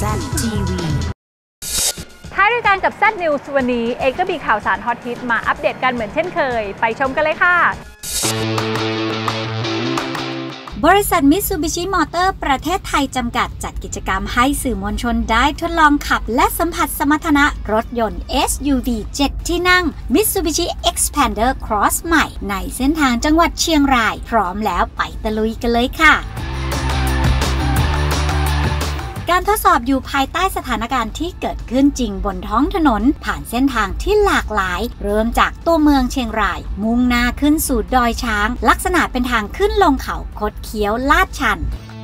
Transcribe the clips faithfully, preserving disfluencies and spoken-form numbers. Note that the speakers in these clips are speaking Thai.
Zed ที วีท้ายรายการกับ Zed News วันนี้เอกก็มีข่าวสารฮอตฮิตมาอัปเดตกันเหมือนเช่นเคยไปชมกันเลยค่ะบริษัทมิตซูบิชิมอเตอร์ประเทศไทยจำกัดจัดกิจกรรมให้สื่อมวลชนได้ทดลองขับและสัมผัสสมรรถนะรถยนต์ เอส ยู วี เจ็ด ที่นั่ง Mitsubishi Xpander Cross ใหม่ในเส้นทางจังหวัดเชียงรายพร้อมแล้วไปตะลุยกันเลยค่ะการทดสอบอยู่ภายใต้สถานการณ์ที่เกิดขึ้นจริงบนท้องถนนผ่านเส้นทางที่หลากหลายเริ่มจากตัวเมืองเชียงรายมุ่งหน้าขึ้นสู่ดอยช้างลักษณะเป็นทางขึ้นลงเขาคดเคี้ยวลาดชัน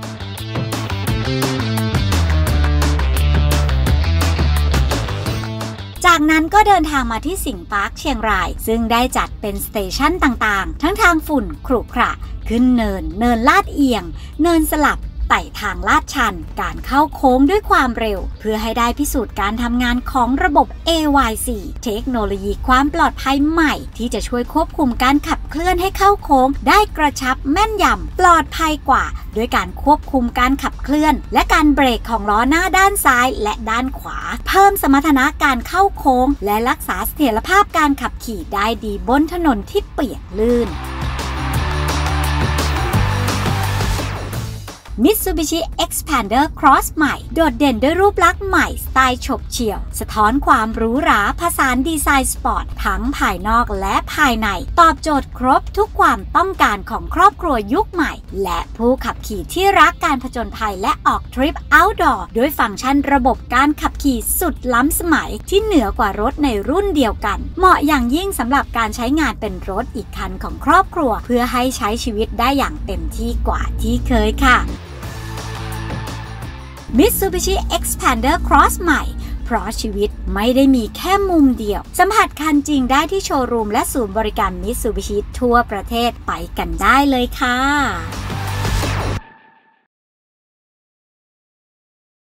จากนั้นก็เดินทางมาที่สิงห์ปาร์คเชียงรายซึ่งได้จัดเป็นสเตชันต่างๆทั้งทางฝุ่นขรุขระขึ้นเนินเนินลาดเอียงเนินสลับไต่ทางลาดชันการเข้าโค้งด้วยความเร็วเพื่อให้ได้พิสูจน์การทำงานของระบบ เอ วาย ซี เทคโนโลยีความปลอดภัยใหม่ที่จะช่วยควบคุมการขับเคลื่อนให้เข้าโค้งได้กระชับแม่นยำปลอดภัยกว่าด้วยการควบคุมการขับเคลื่อนและการเบรกของล้อหน้าด้านซ้ายและด้านขวาเพิ่มสมรรถนะการเข้าโค้งและรักษาเสถียรภาพการขับขี่ได้ดีบนถนนที่เปียกลื่นMitsubishi Xpander Cross ใหม่โดดเด่นด้วยรูปลักษณ์ใหม่สไตล์ฉบเฉี่ยวสะท้อนความหรูหราผสานดีไซน์สปอร์ตทั้งภายนอกและภายในตอบโจทย์ครบทุกความต้องการของครอบครัวยุคใหม่และผู้ขับขี่ที่รักการผจญภัยและออกทริป outdoor ด้วยฟังก์ชันระบบการขับขี่สุดล้ำสมัยที่เหนือกว่ารถในรุ่นเดียวกันเหมาะอย่างยิ่งสำหรับการใช้งานเป็นรถอีกคันของครอบครัวเพื่อให้ใช้ชีวิตได้อย่างเต็มที่กว่าที่เคยค่ะMitsubishi Xpander Cross ใหม่เพราะชีวิตไม่ได้มีแค่มุมเดียวสัมผัสคันจริงได้ที่โชว์รูมและศูนย์บริการ Mitsubishi ทั่วประเทศไปกันได้เลยค่ะ